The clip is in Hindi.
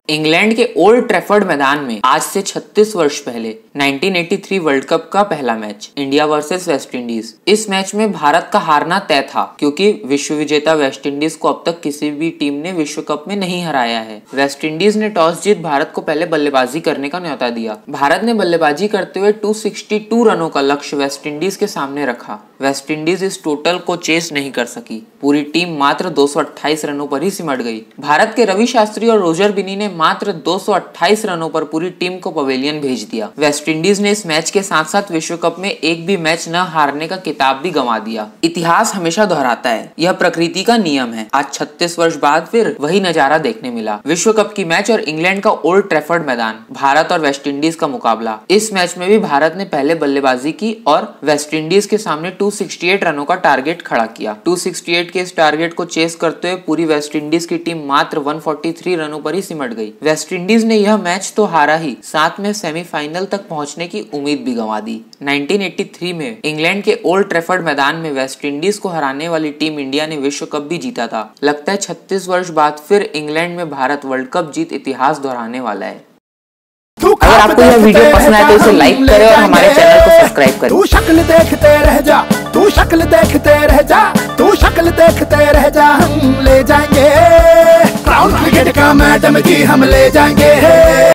इंग्लैंड के ओल्ड ट्रैफर्ड मैदान में आज से 36 वर्ष पहले 1983 वर्ल्ड कप का पहला match India versus West Indies. इस मैच में भारत का हारना तय था क्योंकि विश्व विजेता वेस्ट इंडीज को अब तक किसी भी टीम ने विश्व कप में नहीं हराया है। वेस्ट इंडीज ने टॉस जीत भारत को पहले बल्लेबाजी करने का न्योता दिया। भारत ने बल्लेबाजी करते हुए 262 रनों का लक्ष्य वेस्ट इंडीज के सामने रखा। वेस्ट इंडीज इस टोटल को चेस नहीं कर सकी। पूरी टीम मात्र 228 रनों पर ही सिमट गई। भारत के रवि शास्त्री और रोजर बिनी ने मात्र 228 रनों पर पूरी टीम को पवेलियन भेज दिया। वेस्ट इंडीज ने इस मैच के साथ साथ विश्व कप में एक भी मैच न हारने का खिताब भी गंवा दिया। इतिहास हमेशा दोहराता है, यह प्रकृति का नियम है। आज 36 वर्ष बाद फिर वही नजारा देखने मिला। विश्व कप की मैच और इंग्लैंड का ओल्ड ट्रैफर्ड मैदान, भारत और वेस्ट इंडीज का मुकाबला। इस मैच में भी भारत ने पहले बल्लेबाजी की और वेस्ट इंडीज के सामने 268 रनों का टारगेट खड़ा किया। 268 के इस टारगेट को चेस करते हुए पूरी वेस्ट इंडीज की टीम मात्र 143 रनों पर ही सिमट गई। वेस्ट इंडीज ने यह मैच तो हारा ही, साथ में सेमीफाइनल तक पहुंचने की उम्मीद भी गंवा दी। 1983 में इंग्लैंड के ओल्ड ट्रैफर्ड मैदान में वेस्ट इंडीज को हराने वाली टीम इंडिया ने विश्व कप भी जीता था। लगता है 36 वर्ष बाद फिर इंग्लैंड में भारत वर्ल्ड कप जीत इतिहास दोहराने वाला है। अगर आपको यह वीडियो पसंद आए तो इसे लाइक करें और हमारे चैनल को सब्सक्राइब करें। तू शक्ल देखते रह जा, तू शक्ल देखते रह जा, तू शक्ल देखते रह जा, हम ले जाएंगे क्राउन क्रिकेट का मैडम जी, हम ले जाएंगे।